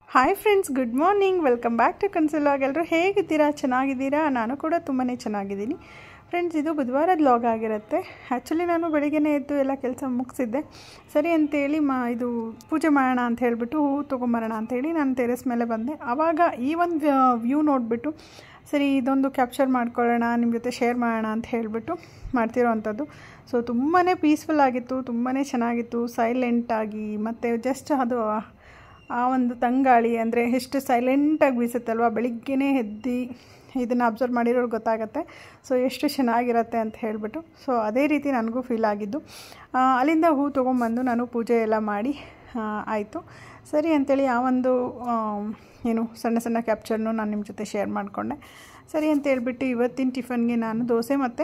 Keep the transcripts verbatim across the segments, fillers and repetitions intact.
Hi friends, good morning. Welcome back to ಕನ್ಸಲ್ವಾಗ್. ಎಲ್ಲರೂ ಹೇಗಿದ್ದೀರಾ? ಚೆನ್ನಾಗಿದ್ದೀರಾ? ನಾನು ಕೂಡ ತುಂಬಾ ಚೆನ್ನಾಗಿದ್ದೀನಿ ಫ್ರೆಂಡ್ಸ್. ಇದು ಬುಧವಾರದ ವ್ಲಾಗ್ ಆಗಿರುತ್ತೆ. ಆ್ಯಕ್ಚುಲಿ ನಾನು ಬೆಳಿಗ್ಗೆನೇ ಎದ್ದು ಎಲ್ಲ ಕೆಲಸ ಮುಗಿಸಿದ್ದೆ. ಸರಿ ಅಂತೇಳಿ ಮಾ ಇದು ಪೂಜೆ ಮಾಡೋಣ ಅಂತ ಹೇಳಿಬಿಟ್ಟು ಹೂವು ತೊಗೊಂಬರೋಣ ಅಂಥೇಳಿ ನಾನು ಟೆರೆಸ್ ಮೇಲೆ ಬಂದೆ. ಆವಾಗ ಈ ಒಂದು ವ್ಯೂ ನೋಡಿಬಿಟ್ಟು ಸರಿ ಇದೊಂದು ಕ್ಯಾಪ್ಚರ್ ಮಾಡ್ಕೊಳ್ಳೋಣ, ನಿಮ್ಮ ಜೊತೆ ಶೇರ್ ಮಾಡೋಣ ಅಂತ ಹೇಳಿಬಿಟ್ಟು ಮಾಡ್ತಿರೋ ಅಂಥದ್ದು. ಸೊ ತುಂಬಾ ಪೀಸ್ಫುಲ್ ಆಗಿತ್ತು, ತುಂಬಾ ಚೆನ್ನಾಗಿತ್ತು, ಸೈಲೆಂಟಾಗಿ. ಮತ್ತು ಜಸ್ಟ್ ಅದು ಆ ಒಂದು ತಂಗಾಳಿ ಅಂದರೆ ಎಷ್ಟು ಸೈಲೆಂಟಾಗಿ ಬೀಸುತ್ತಲ್ವ, ಬೆಳಿಗ್ಗೆನೇ ಎದ್ದು ಇದನ್ನು ಅಬ್ಸರ್ವ್ ಮಾಡಿರೋರು ಗೊತ್ತಾಗುತ್ತೆ. ಸೊ ಎಷ್ಟು ಚೆನ್ನಾಗಿರುತ್ತೆ ಅಂತ ಹೇಳಿಬಿಟ್ಟು ಸೊ ಅದೇ ರೀತಿ ನನಗೂ ಫೀಲ್ ಆಗಿದ್ದು. ಅಲ್ಲಿಂದ ಹೂ ತೊಗೊಂಬಂದು ನಾನು ಪೂಜೆ ಎಲ್ಲ ಮಾಡಿ ಆಯಿತು. ಸರಿ ಅಂಥೇಳಿ ಆ ಒಂದು ಏನು ಸಣ್ಣ ಸಣ್ಣ ಕ್ಯಾಪ್ಚರ್ನು ನಾನು ನಿಮ್ಮ ಜೊತೆ ಶೇರ್ ಮಾಡಿಕೊಂಡೆ. ಸರಿ ಅಂತ ಹೇಳ್ಬಿಟ್ಟು ಇವತ್ತಿನ ಟಿಫನ್ಗೆ ನಾನು ದೋಸೆ ಮತ್ತು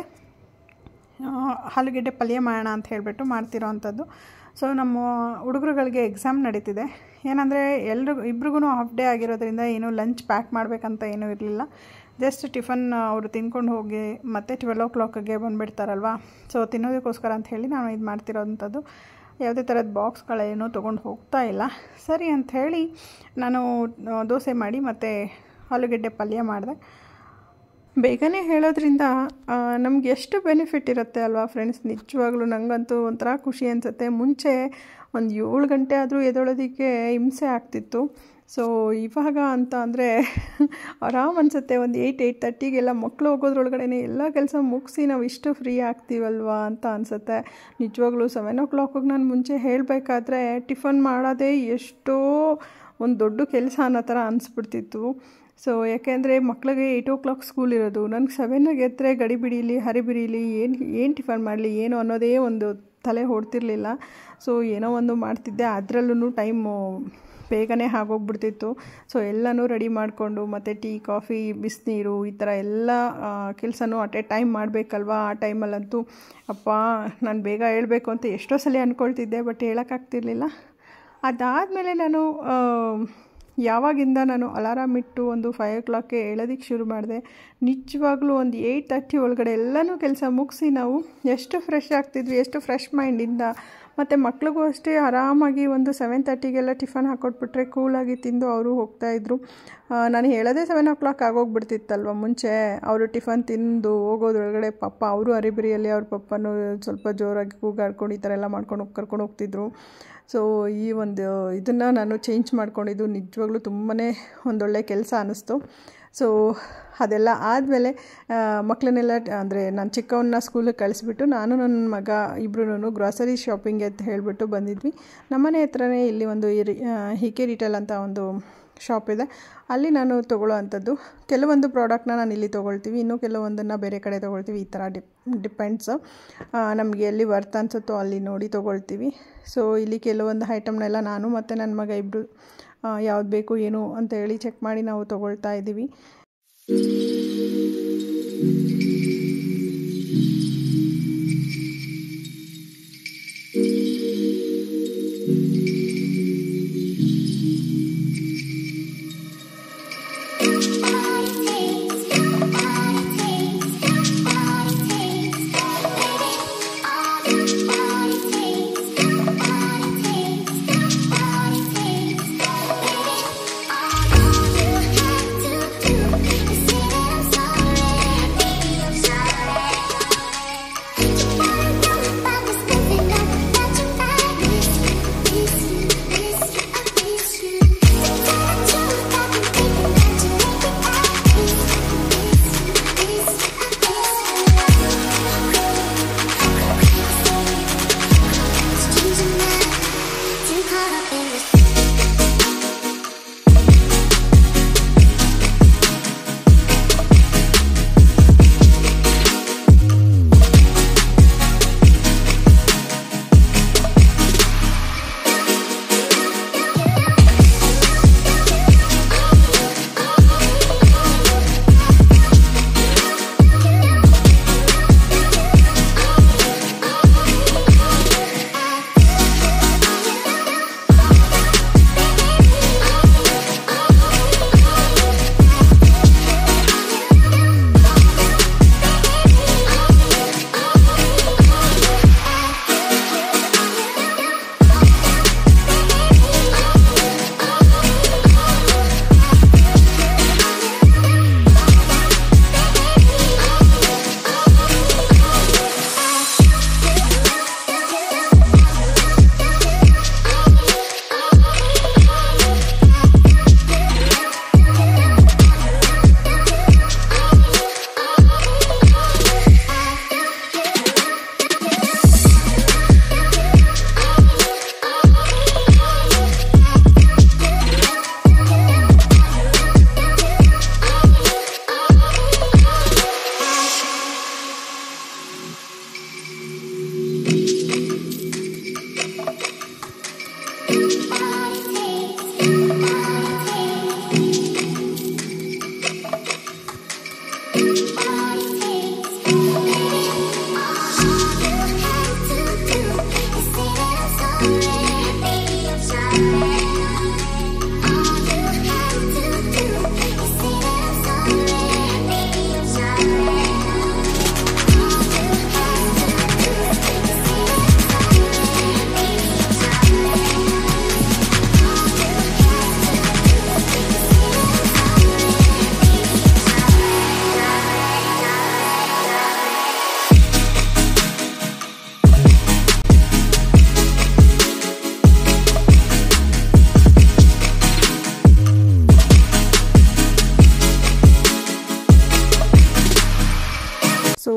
ಆಲೂಗೆಡ್ಡೆ ಪಲ್ಯ ಮಾಡೋಣ ಅಂತ ಹೇಳಿಬಿಟ್ಟು ಮಾಡ್ತಿರೋ ಅಂಥದ್ದು. ಸೊ ನಮ್ಮ ಹುಡುಗರುಗಳಿಗೆ ಎಕ್ಸಾಮ್ ನಡೀತಿದೆ. ಏನಂದರೆ ಎಲ್ರಿಗೂ ಇಬ್ರಿಗೂ ಹಾಫ್ ಡೇ ಆಗಿರೋದ್ರಿಂದ ಏನು ಲಂಚ್ ಪ್ಯಾಕ್ ಮಾಡಬೇಕಂತ ಏನೂ ಇರಲಿಲ್ಲ. ಜಸ್ಟ್ ಟಿಫನ್ ಅವರು ತಿನ್ಕೊಂಡು ಹೋಗಿ ಮತ್ತು ಟ್ವೆಲ್ ಓ ಕ್ಲಾಕಿಗೆ ಬಂದುಬಿಡ್ತಾರಲ್ವ. ಸೊ ತಿನ್ನೋದಕ್ಕೋಸ್ಕರ ಅಂತ ಹೇಳಿ ನಾನು ಇದು ಮಾಡ್ತಿರೋವಂಥದ್ದು. ಯಾವುದೇ ಥರದ ಬಾಕ್ಸ್ಗಳೇನೂ ತೊಗೊಂಡು ಹೋಗ್ತಾ ಇಲ್ಲ. ಸರಿ ಅಂಥೇಳಿ ನಾನು ದೋಸೆ ಮಾಡಿ ಮತ್ತು ಆಲೂಗೆಡ್ಡೆ ಪಲ್ಯ ಮಾಡಿದೆ. ಬೇಗನೆ ಹೇಳೋದ್ರಿಂದ ನಮ್ಗೆ ಎಷ್ಟು ಬೆನಿಫಿಟ್ ಇರುತ್ತೆ ಅಲ್ವಾ ಫ್ರೆಂಡ್ಸ್. ನಿಜವಾಗ್ಲೂ ನನಗಂತೂ ಒಂಥರ ಖುಷಿ ಅನಿಸುತ್ತೆ. ಮುಂಚೆ ಒಂದು ಏಳು ಗಂಟೆ ಆದರೂ ಎದ್ದೇಳೋದಕ್ಕೆ ಹಿಂಸೆ ಆಗ್ತಿತ್ತು. ಸೊ ಇವಾಗ ಅಂತ ಅಂದರೆ ಆರಾಮ್ ಅನಿಸುತ್ತೆ. ಒಂದು ಏಯ್ಟ್ ಏಯ್ಟ್ ತರ್ಟಿಗೆಲ್ಲ ಮಕ್ಕಳು ಹೋಗೋದ್ರೊಳಗಡೆ ಎಲ್ಲ ಕೆಲಸ ಮುಗಿಸಿ ನಾವು ಇಷ್ಟು ಫ್ರೀ ಆಗ್ತೀವಲ್ವ ಅಂತ ಅನಿಸುತ್ತೆ. ನಿಜವಾಗ್ಲೂ ಸೆವೆನ್ ಓ ಕ್ಲಾಕಿಗೆ ನಾನು ಮುಂಚೆ ಹೇಳಬೇಕಾದ್ರೆ ಟಿಫನ್ ಮಾಡೋದೇ ಎಷ್ಟೋ ಒಂದು ದೊಡ್ಡ ಕೆಲಸ ಅನ್ನೋ ಥರ ಅನಿಸ್ಬಿಡ್ತಿತ್ತು. ಸೊ ಯಾಕೆಂದರೆ ಮಕ್ಕಳಿಗೆ ಏಯ್ಟ್ ಓ ಕ್ಲಾಕ್ ಸ್ಕೂಲ್ ಇರೋದು. ನನಗೆ ಸೆವೆನ್ಗೆ ಎದ್ದರೆ ಗಡಿ ಬಿಡೀಲಿ ಹರಿ ಬಿಡೀಲಿ ಏನು ಏನು ಟಿಫನ್ ಮಾಡಲಿ ಏನು ಅನ್ನೋದೇ ಒಂದು ತಲೆ ಹೊಡ್ತಿರ್ಲಿಲ್ಲ. ಸೊ ಏನೋ ಒಂದು ಮಾಡ್ತಿದ್ದೆ, ಅದರಲ್ಲೂ ಟೈಮು ಬೇಗನೆ ಆಗೋಗ್ಬಿಡ್ತಿತ್ತು. ಸೊ ಎಲ್ಲನೂ ರೆಡಿ ಮಾಡಿಕೊಂಡು ಮತ್ತು ಟೀ ಕಾಫಿ ಬಿಸಿನೀರು ಈ ಥರ ಎಲ್ಲ ಕೆಲಸನೂ ಅಟ್ ಎ ಟೈಮ್ ಮಾಡಬೇಕಲ್ವ. ಆ ಟೈಮಲ್ಲಂತೂ ಅಪ್ಪ ನಾನು ಬೇಗ ಹೇಳಬೇಕು ಅಂತ ಎಷ್ಟೋ ಸಲ ಅಂದ್ಕೊಳ್ತಿದ್ದೆ, ಬಟ್ ಹೇಳೋಕ್ಕಾಗ್ತಿರ್ಲಿಲ್ಲ. ಅದಾದಮೇಲೆ ನಾನು ಯಾವಾಗಿಂದ ನಾನು ಅಲಾರಾಮ್ ಇಟ್ಟು ಒಂದು ಫೈವ್ ಓ ಕ್ಲಾಕ್ಗೆ ಹೇಳೋದಕ್ಕೆ ಶುರು ಮಾಡಿದೆ. ನಿಜವಾಗ್ಲೂ ಒಂದು ಏಯ್ಟ್ ತರ್ಟಿ ಒಳಗಡೆ ಎಲ್ಲನೂ ಕೆಲಸ ಮುಗಿಸಿ ನಾವು ಎಷ್ಟು ಫ್ರೆಶ್ ಆಗ್ತಿದ್ವಿ, ಎಷ್ಟು ಫ್ರೆಶ್ ಮೈಂಡಿಂದ. ಮತ್ತು ಮಕ್ಳಿಗೂ ಅಷ್ಟೇ ಆರಾಮಾಗಿ ಒಂದು ಸೆವೆನ್ ತರ್ಟಿಗೆಲ್ಲ ಟಿಫನ್ ಹಾಕ್ಕೊಟ್ಬಿಟ್ರೆ ಕೂಲಾಗಿ ತಿಂದು ಅವರು ಹೋಗ್ತಾಯಿದ್ರು. ನಾನು ಹೇಳೋದೇ ಸೆವೆನ್ ಓ ಕ್ಲಾಕ್ ಆಗೋಗ್ಬಿಡ್ತಿತ್ತಲ್ವ ಮುಂಚೆ. ಅವರು ಟಿಫನ್ ತಿಂದು ಹೋಗೋದ್ರೊಳಗಡೆ ಪಾಪ ಅವರು ಅರಿಬಿರಿಯಲ್ಲಿ ಅವ್ರ ಪಪ್ಪನೂ ಸ್ವಲ್ಪ ಜೋರಾಗಿ ಕೂಗಾಡ್ಕೊಂಡು ಈ ಥರ ಎಲ್ಲ ಮಾಡ್ಕೊಂಡು ಕರ್ಕೊಂಡು ಹೋಗ್ತಿದ್ರು. ಸೊ ಈ ಒಂದು ಇದನ್ನು ನಾನು ಚೇಂಜ್ ಮಾಡ್ಕೊಂಡಿದ್ದು ನಿಜವಾಗ್ಲೂ ತುಂಬಾ ಒಂದೊಳ್ಳೆ ಕೆಲಸ ಅನ್ನಿಸ್ತು. ಸೊ ಅದೆಲ್ಲ ಆದಮೇಲೆ ಮಕ್ಕಳನ್ನೆಲ್ಲ ಅಂದರೆ ನಾನು ಚಿಕ್ಕವನ್ನ ಸ್ಕೂಲಿಗೆ ಕಳಿಸ್ಬಿಟ್ಟು ನಾನು ನನ್ನ ಮಗ ಇಬ್ಬರೂ ಗ್ರಾಸರಿ ಶಾಪಿಂಗ್ ಅಂತ ಹೇಳಿಬಿಟ್ಟು ಬಂದಿದ್ವಿ. ನಮ್ಮನೆ ಹತ್ರನೇ ಇಲ್ಲಿ ಒಂದು ಹಿಕೆ ರಿಟೇಲ್ ಅಂತ ಒಂದು ಶಾಪ್ ಇದೆ. ಅಲ್ಲಿ ನಾನು ತೊಗೊಳ್ಳೋ ಅಂಥದ್ದು ಕೆಲವೊಂದು ಪ್ರಾಡಕ್ಟ್ನ ನಾನು ಇಲ್ಲಿ ತೊಗೊಳ್ತೀವಿ, ಇನ್ನೂ ಕೆಲವೊಂದನ್ನು ಬೇರೆ ಕಡೆ ತೊಗೊಳ್ತೀವಿ. ಈ ಥರ ಡಿಪ್ ಡಿಪೆಂಡ್ಸ್ ನಮಗೆ ಎಲ್ಲಿ ವರ್ತ್ ಅನಿಸುತ್ತೋ ಅಲ್ಲಿ ನೋಡಿ ತೊಗೊಳ್ತೀವಿ. ಸೊ ಇಲ್ಲಿ ಕೆಲವೊಂದು ಐಟಮ್ನೆಲ್ಲ ನಾನು ಮತ್ತು ನನ್ನ ಮಗ ಇಬ್ಬರು ಯಾವ್ದು ಬೇಕು ಏನು ಅಂತ ಹೇಳಿ ಚೆಕ್ ಮಾಡಿ ನಾವು ತೊಗೊಳ್ತಾ ಇದ್ದೀವಿ. See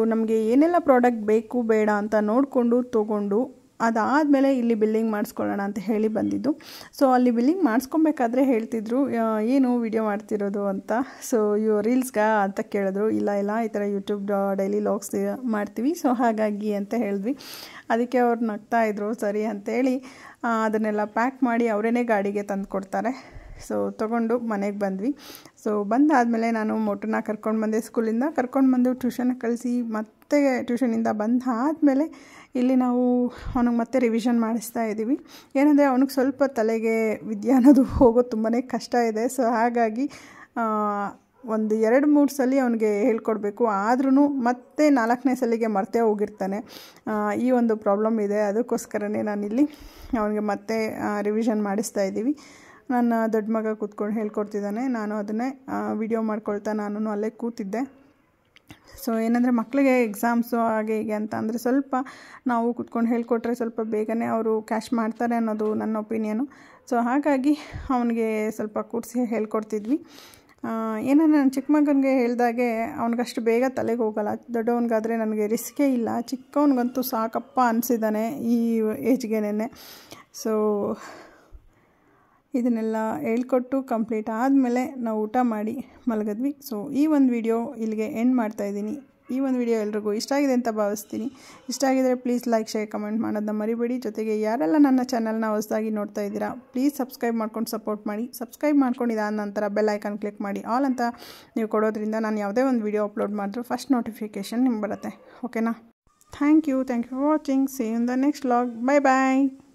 ನಮಗೆ ಏನೆಲ್ಲ ಪ್ರಾಡಕ್ಟ್ ಬೇಕು ಬೇಡ ಅಂತ ನೋಡಿಕೊಂಡು ತೊಗೊಂಡು ಅದಾದಮೇಲೆ ಇಲ್ಲಿ ಬಿಲ್ಲಿಂಗ್ ಮಾಡಿಸ್ಕೊಳ್ಳೋಣ ಅಂತ ಹೇಳಿ ಬಂದಿದ್ದು. ಸೊ ಅಲ್ಲಿ ಬಿಲ್ಲಿಂಗ್ ಮಾಡಿಸ್ಕೊಬೇಕಾದ್ರೆ ಹೇಳ್ತಿದ್ರು, ಏನು ವಿಡಿಯೋ ಮಾಡ್ತಿರೋದು ಅಂತ. ಸೊ ಇವು ರೀಲ್ಸ್ಗಾ ಅಂತ ಕೇಳಿದ್ರು. ಇಲ್ಲ ಇಲ್ಲ ಈ ಥರ ಯೂಟ್ಯೂಬ್ ಡೈಲಿ ಲಾಗ್ಸ್ ಮಾಡ್ತೀವಿ, ಸೊ ಹಾಗಾಗಿ ಅಂತ ಹೇಳಿದ್ವಿ. ಅದಕ್ಕೆ ಅವ್ರು ನಗ್ತಾಯಿದ್ರು. ಸರಿ ಅಂತೇಳಿ ಅದನ್ನೆಲ್ಲ ಪ್ಯಾಕ್ ಮಾಡಿ ಅವರೇನೇ ಗಾಡಿಗೆ ತಂದು ಕೊಡ್ತಾರೆ. ಸೊ ತೊಗೊಂಡು ಮನೆಗೆ ಬಂದ್ವಿ. ಸೊ ಬಂದಾದಮೇಲೆ ನಾನು ಮೋಟರ್ನ ಕರ್ಕೊಂಡು ಬಂದೆ ಸ್ಕೂಲಿಂದ. ಕರ್ಕೊಂಡು ಬಂದು ಟ್ಯೂಷನ್ಗೆ ಕಳಿಸಿ ಮತ್ತೆ ಟ್ಯೂಷನಿಂದ ಬಂದು ಆದಮೇಲೆ ಇಲ್ಲಿ ನಾವು ಅವನಿಗೆ ಮತ್ತೆ ರಿವಿಷನ್ ಮಾಡಿಸ್ತಾ ಇದ್ದೀವಿ. ಏನಂದರೆ ಅವನಿಗೆ ಸ್ವಲ್ಪ ತಲೆಗೆ ವಿದ್ಯೆ ಅನ್ನೋದು ಹೋಗೋದು ತುಂಬಾ ಕಷ್ಟ ಇದೆ. ಸೊ ಹಾಗಾಗಿ ಒಂದು ಎರಡು ಮೂರು ಸಲ ಅವನಿಗೆ ಹೇಳ್ಕೊಡ್ಬೇಕು, ಆದ್ರೂ ಮತ್ತೆ ನಾಲ್ಕನೇ ಸಲಿಗೆ ಮರ್ತೇ ಹೋಗಿರ್ತಾನೆ. ಈ ಒಂದು ಪ್ರಾಬ್ಲಮ್ ಇದೆ. ಅದಕ್ಕೋಸ್ಕರನೇ ನಾನಿಲ್ಲಿ ಅವನಿಗೆ ಮತ್ತೆ ರಿವಿಷನ್ ಮಾಡಿಸ್ತಾ ಇದ್ದೀವಿ. ನನ್ನ ದೊಡ್ಡ ಮಗ ಕೂತ್ಕೊಂಡು ಹೇಳ್ಕೊಡ್ತಿದ್ದಾನೆ. ನಾನು ಅದನ್ನೇ ವಿಡಿಯೋ ಮಾಡ್ಕೊಳ್ತಾ ನಾನು ಅಲ್ಲೇ ಕೂತಿದ್ದೆ. ಸೊ ಏನಂದರೆ ಮಕ್ಕಳಿಗೆ ಎಕ್ಸಾಮ್ಸು ಹಾಗೆ ಹೀಗೆ ಅಂತ ಅಂದರೆ ಸ್ವಲ್ಪ ನಾವು ಕೂತ್ಕೊಂಡು ಹೇಳ್ಕೊಟ್ರೆ ಸ್ವಲ್ಪ ಬೇಗನೆ ಅವರು ಕ್ಯಾಶ್ ಮಾಡ್ತಾರೆ ಅನ್ನೋದು ನನ್ನ ಒಪಿನಿಯನು. ಸೊ ಹಾಗಾಗಿ ಅವನಿಗೆ ಸ್ವಲ್ಪ ಕೂರಿಸಿ ಹೇಳ್ಕೊಡ್ತಿದ್ವಿ. ಏನಂದರೆ ನನ್ನ ಚಿಕ್ಕ ಮಗನಿಗೆ ಹೇಳಿದಾಗೆ ಅವ್ನಿಗಷ್ಟು ಬೇಗ ತಲೆಗೆ ಹೋಗಲ್ಲ. ದೊಡ್ಡವನಿಗಾದರೆ ನನಗೆ ರಿಸ್ಕೇ ಇಲ್ಲ, ಚಿಕ್ಕವನಿಗಂತೂ ಸಾಕಪ್ಪ ಅನಿಸಿದ್ದಾನೆ ಈ ಏಜ್ಗೆನೇ. ಸೊ ಇದನ್ನೆಲ್ಲ ಹೇಳ್ಕೊಟ್ಟು ಕಂಪ್ಲೀಟ್ ಆದಮೇಲೆ ನಾವು ಊಟ ಮಾಡಿ ಮಲಗಿದ್ವಿ. ಸೊ ಈ ಒಂದು ವಿಡಿಯೋ ಇಲ್ಲಿಗೆ ಎಂಡ್ ಮಾಡ್ತಾಯಿದ್ದೀನಿ. ಈ ಒಂದು ವಿಡಿಯೋ ಎಲ್ರಿಗೂ ಇಷ್ಟ ಆಗಿದೆ ಅಂತ ಭಾವಿಸ್ತೀನಿ. ಇಷ್ಟ ಆಗಿದರೆ ಪ್ಲೀಸ್ ಲೈಕ್ ಶೇರ್ ಕಮೆಂಟ್ ಮಾಡೋದನ್ನ ಮರಿಬೇಡಿ. ಜೊತೆಗೆ ಯಾರೆಲ್ಲ ನನ್ನ ಚಾನಲ್ನ ಹೊಸದಾಗಿ ನೋಡ್ತಾ ಇದ್ದೀರಾ ಪ್ಲೀಸ್ ಸಬ್ಸ್ಕ್ರೈಬ್ ಮಾಡ್ಕೊಂಡು ಸಪೋರ್ಟ್ ಮಾಡಿ. ಸಬ್ಸ್ಕ್ರೈಬ್ ಮಾಡ್ಕೊಂಡಿದ್ದಾದ ನಂತರ ಬೆಲ್ ಐಕಾನ್ ಕ್ಲಿಕ್ ಮಾಡಿ ಆಲ್ ಅಂತ ನೀವು ಕೊಡೋದ್ರಿಂದ ನಾನು ಯಾವುದೇ ಒಂದು ವಿಡಿಯೋ ಅಪ್ಲೋಡ್ ಮಾಡಿದ್ರು ಫಸ್ಟ್ ನೋಟಿಫಿಕೇಷನ್ ನಿಮ್ಗೆ ಬರುತ್ತೆ. ಓಕೆನಾ? Thank you thank you for watching. See you in the next vlog. Bye bye.